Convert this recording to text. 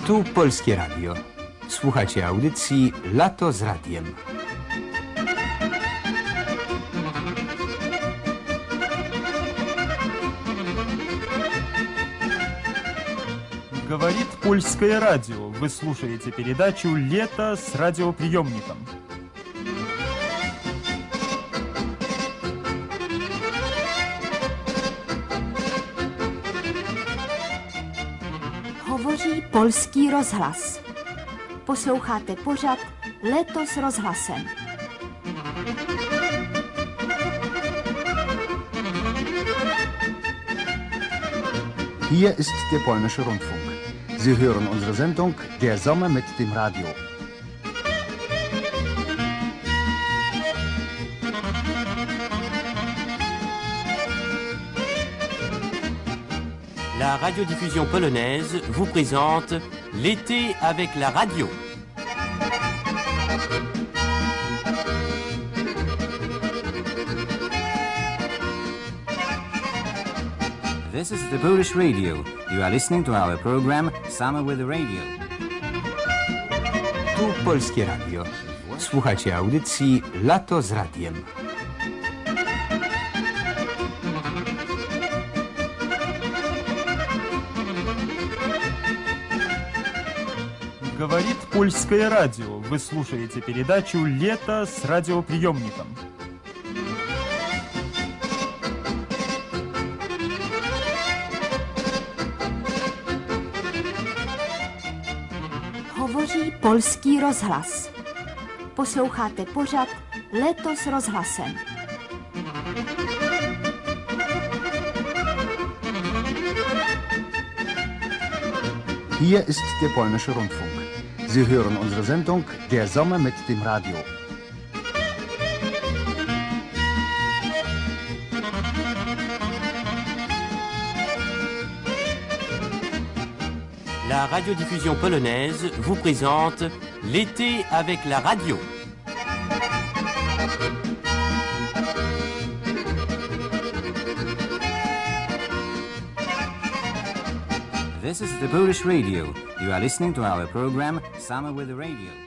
Tu Polskie Radio. Słuchacie audycji Lato z Radiem. Говорит Польское радио. Вы слушаете передачу «Лето с радиоприемником». Hovoří Polský rozhlas. Posloucháte pořad Léto s rozhlasem. Hier ist der polnische Rundfunk. Sie hören unsere Sendung Der Sommer mit dem Radio. La radiodiffusion polonaise vous présente L'été avec la radio. This is the Polish Radio. You are listening to our program Summer with the Radio. Tu Polskie Radio. Słuchacie audycji Lato z Radiem. Говорит Польское радио. Вы слушаете передачу «Лето с радиоприемником». Hovoří Polský rozhlas. Posloucháte pořad Léto s rozhlasem. Hier ist der polnische Rundfunk. Sie hören unsere Sendung Der Sommer mit dem Radio. La radiodiffusion polonaise vous présente L'été avec la radio. This is the Polish Radio. You are listening to our program Summer with the Radio.